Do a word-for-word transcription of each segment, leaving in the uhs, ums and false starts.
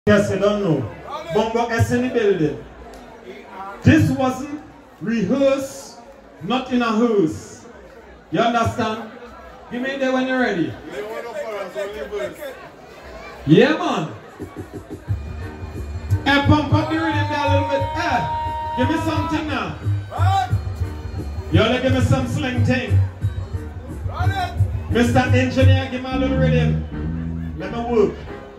Yes, you don't know. Bongo S in the building. This wasn't rehearsed, not in a hearse. You understand? Give me there when you're ready. Yeah, man. Hey, pump up the rhythm there a little bit. Hey, give me something now. You only give me some sling thing. Mister Engineer, give me a little rhythm. Let me work.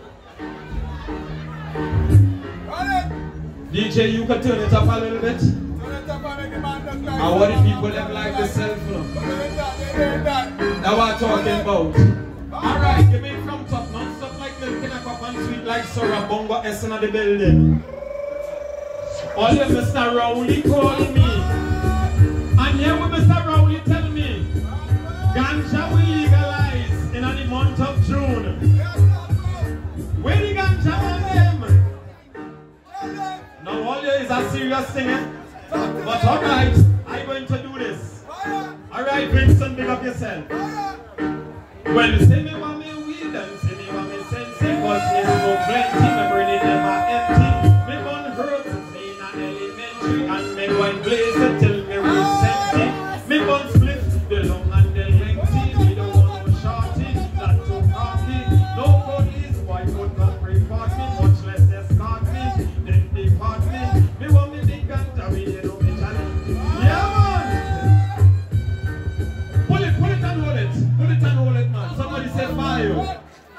D J, you can turn it up a little bit. And what the people them like the cell phone? That's what I'm talking about. Alright, give me from top, non stop like milk in a cup and sweet like Sora Bongo S in the building. All you Mister Rowley calling me. And here with Mister Rowley tell me ganja will legalize in the month of June. Where the ganja on them? Now all you is a serious thing, eh? But alright, I'm going to do this. Alright, Vincent, big up yourself. Well, say me want me weed and say me want me sense, cause me smoke plenty, my brain is never empty. Me burn herbs and me in an elementary, and me go and blaze it till me reach seventy. Me burn split, the long and the lengthy. Me don't want no shorty, not too cocky. No police, why would not report me, much less escort me. Then depart me, me want me big ganja, we you know me challenge. Yeah, man! Pull it, pull it and hold it. Pull it and hold it, man. Somebody say fire.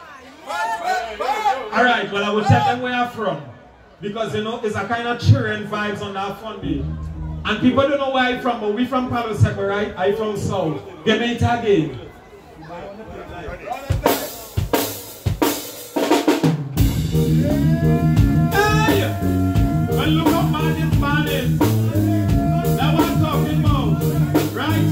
Alright, well I will tell them where I'm from. Because you know, it's a kind of cheering vibes on that fun beat. And people don't know where I'm from, but we from Palo Seco, right? I'm from South. Give me it again. Hey! Well, look how bad this man is. That's what I'm talking about, right?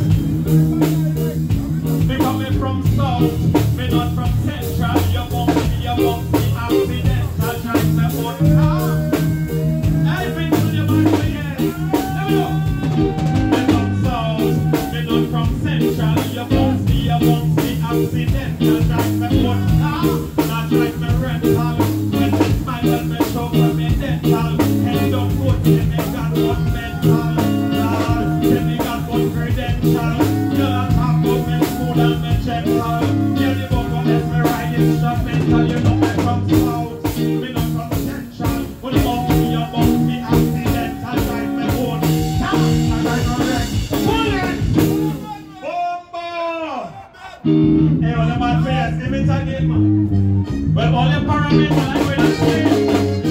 Me coming from South, me not from Central. You won't see, you won't see accidental. Drive my own car. I've been to your back again. Let me go. Me from South, me not from Central. You won't see, you won't see accidental. Drive my own car. Not drive my rental. When me smile and me show for me dental. Head don't go to me got one mental. Lord, say me got one credential. You don't talk about me school and me gentle. Yeah, the bongo is me right instrumental. You know me from South, me not from Central. When you want me, you want me accidental. Drive me own car. I drive no wreck. Pull it! Bomba! Hey, all the bad players, give it again, man. Well, all the pyramids, I will not stay.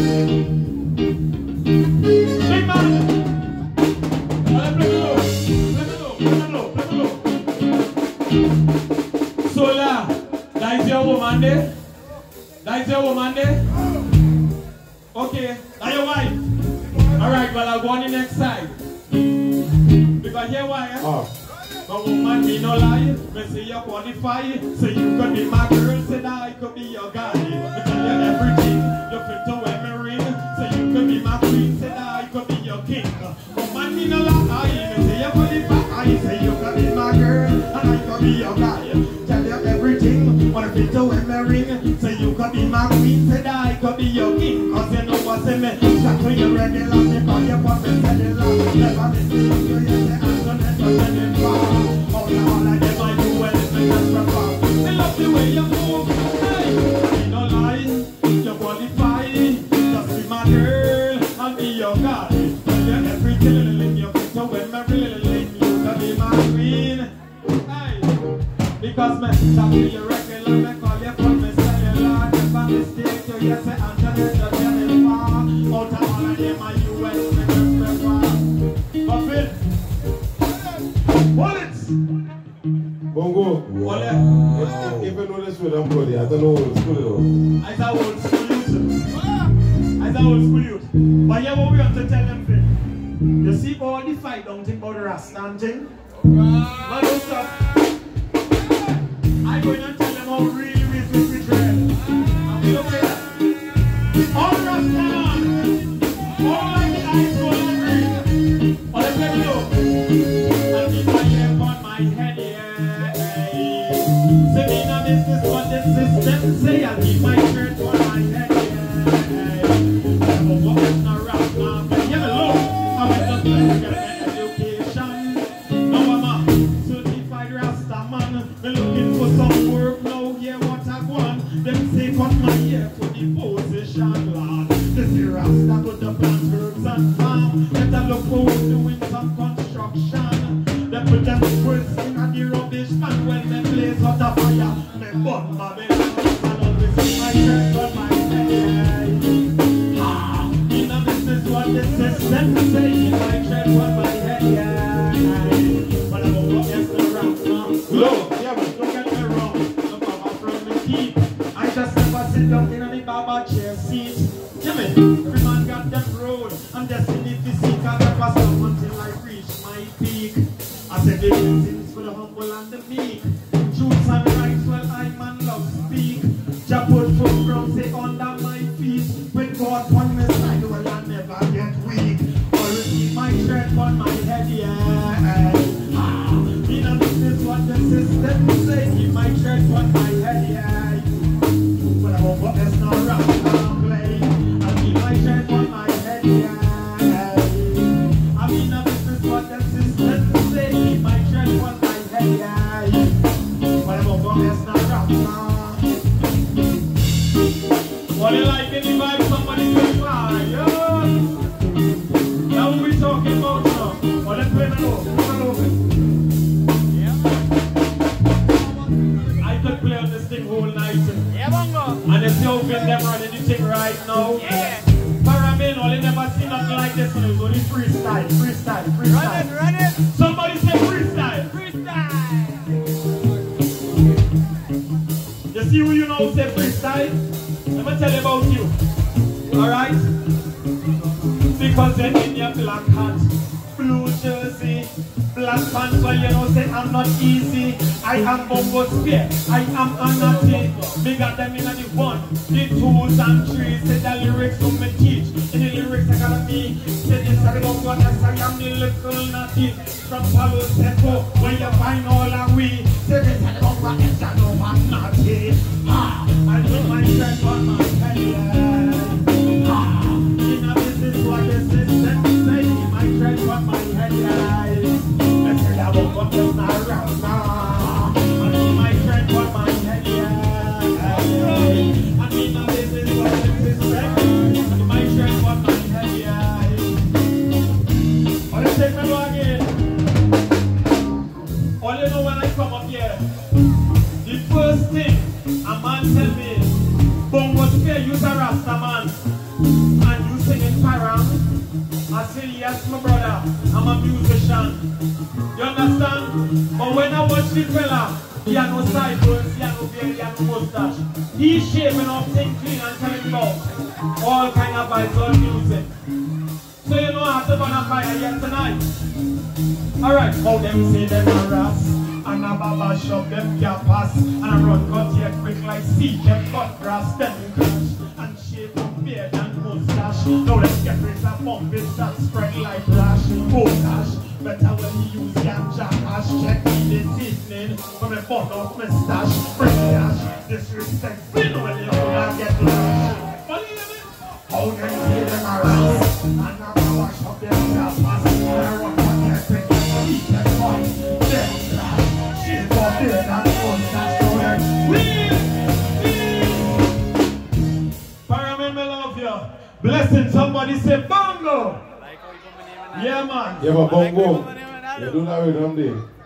Big man! Let me go! Let me go! Let me go! Let me go! Sola, that is your woman there? That is your woman there? Okay, that's your wife? Alright, well I'll go on the next side. Because here why, eh? Oh. But woman, me no lie. Me say you qualify. Say you could be my girl. Say that I could be your guy. Me tell you everything. You fit to wear me ring. Say you could be my queen. Say that I could be your king. Woman, me no lie. Me say you qualify. Say you could be my girl. And I could be your guy. Tell you everything. Wanna fit to wear me ring. Say you could be my queen. Say that I could be your king. Cause you know what's in me. Shot to your regular. Me call you for me cellular. Never miss me. You say I'm gonna send it far. All I, all I get my do well is make us prefer. I love the way you move. Hey, I don't lie. You qualify. Just be my girl and be your guy. Tell you everything. You fit to when me really you can be my queen. Hey, because me talk to you regular. Me call you for me cellular. Never mistake you. You say I'm just a getting far. Out of all I get my U S make us prefer. But it. Bullets! Bongo, wow. Even though this with somebody, I don't know old school though. I saw old school youth. I saw old school youth. But yeah, what we have to tell them thing. You see all the fight, don't think about the Rastan thing. But don't stop. I'm going to tell them how really we feel we dread. And we okay that. All Rastan! All like the eyes go green. All let me know. And keep my hair on my head, yeah. Say me no business, but the system say I keep my shirt on my head, yeah. musician, Lord. This is Rasta with the plant herbs and farm. Let them look forward doing some construction. They put them squirts in and the rubbish man when they blaze out the fire. They burn Babylon and always see my church on my head. Ah, in a business what the system say, in my church on my head, yeah. But I won't go against the rap now. Look, yeah, but don't get me wrong. The Baba from the keep. I just never sit down in any Baba chair seat. Yeah, man, every man got them road. I'm destiny to seek and never stop until I reach my peak. I said the blessings for the humble and the meek. Truths and rights, well, I man love speak. Jah put foot ground, say under my feet. With God on my side, well, I never get weak. Always keep my strength on my head, yeah. Ah, in a business, what the system say, keep my strength on my head, yeah. But I won't go as no rap, no play. I keep my strength on my head, yeah. I mean, a business, what the system say, keep my strength on my head, yeah. But I won't go as no rap, no. What do you like in the vibe? Somebody say fire. Now what we talking about now? Well, let's play it over. Come on over. I could play on this thing whole night. Yeah, bongo. And if you've been them running the thing right now. Yeah. Paramin, all you never seen nothing like this. So it's only freestyle, freestyle, freestyle. Run it, run it. Somebody say freestyle. Freestyle. You see who you know say freestyle? Let me tell you about you. Alright? Because they're in your black hat, blue jersey, black pants, well you know say I'm not easy. I am Bongo Spear, I am Anati. Me got them in the one, the twos and threes. Say the lyrics from me teach. In the lyrics I got me. Say this are the Bongo, yes I am the little natty. From Palo Seco, where you find all our we. Say this are the Bongo, yes I know I'm natty. Ah, I put my strength on my head, yeah. Ah, in a business what the system say, my strength on my head, yeah. I said I won't come to my round now. I need my strength on my head, yeah. I mean a business what the system, my strength on my head, yeah. Let's take me go again. All you know when I come up here, the first thing a man tell me, Bongo Spear, you's a Rasta man, and you singing parang. I say, yes, my brother, I'm a musician. You understand? But when I watch the fella, he had no sideburns, he had no beard, he had no mustache. He's shaving off things clean and telling about all kind of vibes, all music. So you know I have to burn a fire here tonight. Alright, how them say them a Ras, and a Baba shop them can't pass, and I run cut here quick like sea, kept cut grass, then crash, and shave up beard and mustache. Now let's get rid of bump it that spread like rash. Oh gosh, better when you use ganja hash. Check me this evening, when I burn off my stash. Bring cash, disrespect, fin when you don't get lash. What do you mean? How them say them a Ras, and a Baba shop them can't pass, and I run cut here quick like sea, kept cut, then crash. Shave up beard and mustache. Now let's Paramin, me love you. Blessing, somebody say bongo. Like how you come in here, man. Yeah, man. Yeah, but Bongo, you do that with them there.